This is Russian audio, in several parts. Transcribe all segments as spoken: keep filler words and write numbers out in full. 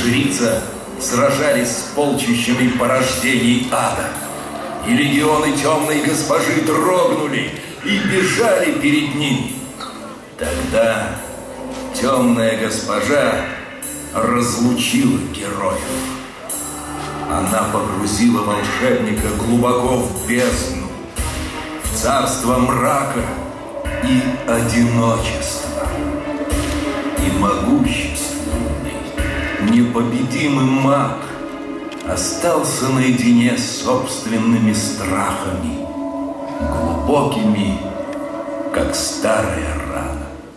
жрица сражались с полчищами порождений ада. И легионы темной госпожи дрогнули и бежали перед ними. Тогда темная госпожа разлучила героев. Она погрузила волшебника глубоко в бездну, в царство мрака и одиночества. И могущественный, непобедимый маг остался наедине с собственными страхами, глубокими, как старая рана.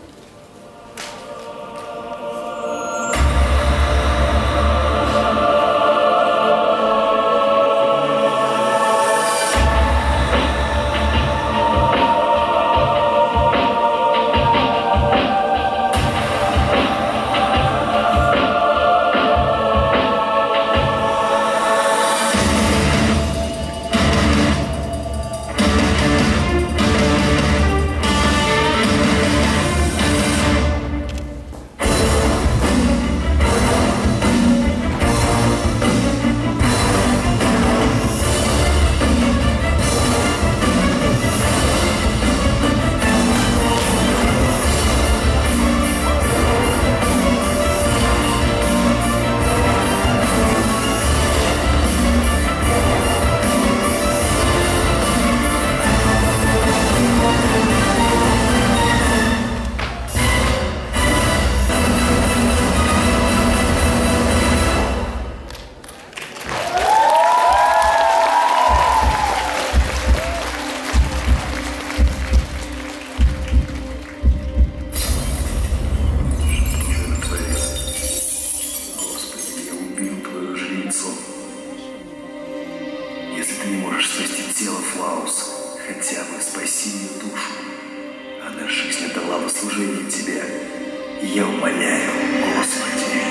Если ты не можешь спасти тело, Флаус, хотя бы спаси ее душу. Она жизнь отдала во служение тебе. Я умоляю, Господи.